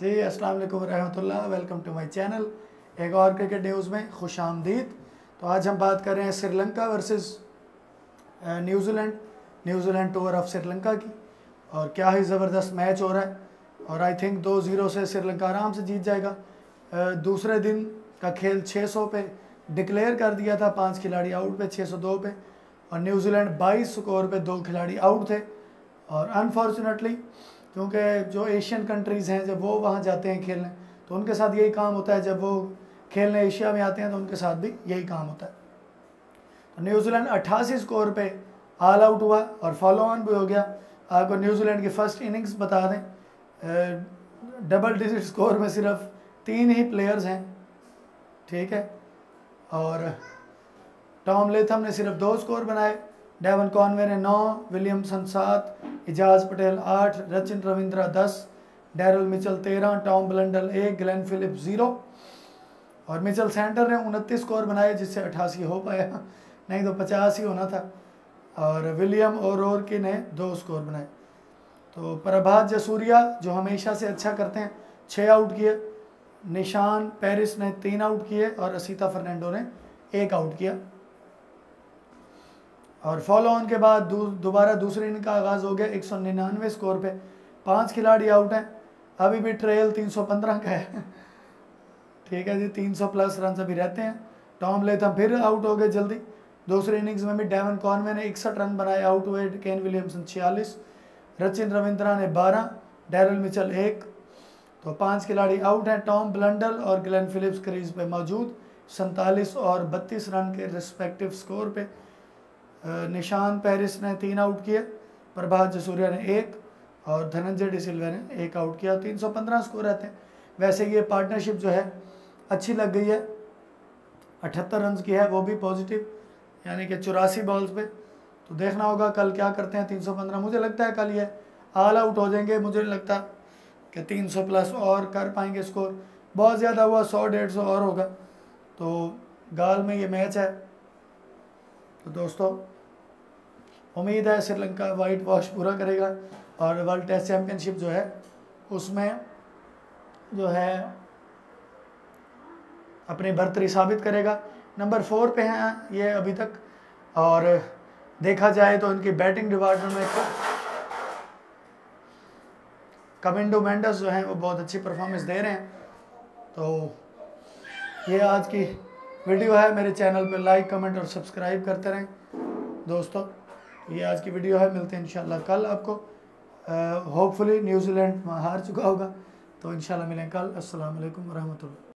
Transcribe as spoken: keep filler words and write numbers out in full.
जी अस्सलाम वालेकुम रहमतुल्लाह, वेलकम टू माय चैनल। एक और क्रिकेट न्यूज़ में खुश आमदीद। तो आज हम बात कर रहे हैं Sri Lanka versus New Zealand New Zealand tour of Sri Lanka की। और क्या ही ज़बरदस्त मैच हो रहा है और आई थिंक दो ज़ीरो से श्रीलंका आराम से जीत जाएगा। दूसरे दिन का खेल छः सौ पे डिक्लेयर कर दिया था, पांच खिलाड़ी आउट पे, छः सौ दो पे, और न्यूजीलैंड बाईस स्कोर पे दो खिलाड़ी आउट थे। और अनफॉर्चुनेटली क्योंकि जो एशियन कंट्रीज़ हैं जब वो वहाँ जाते हैं खेलने तो उनके साथ यही काम होता है, जब वो खेलने एशिया में आते हैं तो उनके साथ भी यही काम होता है। तो न्यूजीलैंड अट्ठासी स्कोर पे ऑल आउट हुआ और फॉलो ऑन भी हो गया। आपको न्यूजीलैंड की फ़र्स्ट इनिंग्स बता दें, डबल डिजिट स्कोर में सिर्फ तीन ही प्लेयर्स हैं, ठीक है। और टॉम लेथम ने सिर्फ दो स्कोर बनाए, डेवन कॉनवे ने नौ, विलियमसन सात, इजाज पटेल आठ, रचिन रविंद्रा दस, डैरल मिचल तेरह, टॉम ब्लंडल एक, ग्लेन फिलिप ज़ीरो और मिचल सेंटर ने उनतीस स्कोर बनाए जिससे अट्ठासी हो पाया, नहीं तो पचास ही होना था। और विलियम और रोरकी ने दो स्कोर बनाए। तो प्रभात जसूरिया जो हमेशा से अच्छा करते हैं छः आउट किए, निशान पेरिस ने तीन आउट किए और असीता फर्नांडो ने एक आउट किया। और फॉलो ऑन के बाद दोबारा दूसरी इनिंग का आगाज़ हो गया। एक सौ निन्यानवे स्कोर पे पांच खिलाड़ी आउट हैं, अभी भी ट्रेल तीन सौ पंद्रह का है, ठीक है जी, तीन सौ प्लस रन अभी रहते हैं। टॉम लेथम फिर आउट हो गए जल्दी। दूसरी इनिंग्स में भी डेवन कॉनवे ने इकसठ रन बनाए, आउट हुए। केन विलियमसन छियालीस, रचिन रविंद्रा ने बारह, डैरल मिचल एक। तो पांच खिलाड़ी आउट हैं। टॉम ब्लंडल और ग्लेन फिलिप्स क्रीज पे मौजूद, सैंतालीस और बत्तीस रन के रिस्पेक्टिव स्कोर पे। निशान पेरिस ने तीन आउट किए, प्रभात जसूरिया ने एक और धनंजय डिसिल्वा ने एक आउट किया। तीन सौ पंद्रह स्कोर रहते हैं। वैसे ये पार्टनरशिप जो है अच्छी लग गई है, अठहत्तर रन की है, वो भी पॉजिटिव, यानी कि चौरासी बॉल्स पे। तो देखना होगा कल क्या करते हैं। तीन सौ पंद्रह मुझे लगता है कल ये ऑल आउट हो जाएंगे, मुझे नहीं लगता कि तीन सौ प्लस और कर पाएंगे स्कोर। बहुत ज़्यादा हुआ सौ डेढ़ सौ और होगा। तो गाल में ये मैच है। तो दोस्तों उम्मीद है श्रीलंका वाइट वॉश पूरा करेगा और वर्ल्ड टेस्ट चैम्पियनशिप जो है उसमें जो है अपनी बर्तरी साबित करेगा। नंबर फोर पे हैं ये अभी तक, और देखा जाए तो इनकी बैटिंग डिपार्टमेंट में कमिंडो मेंडस जो हैं वो बहुत अच्छी परफॉर्मेंस दे रहे हैं। तो ये आज की वीडियो है। मेरे चैनल पे लाइक कमेंट और सब्सक्राइब करते रहें दोस्तों। ये आज की वीडियो है, मिलते हैं इंशाल्लाह कल आपको। होपफुली न्यूजीलैंड हार चुका होगा, तो इंशाल्लाह मिलें कल। अस्सलाम वालेकुम रहमतुल्लाह।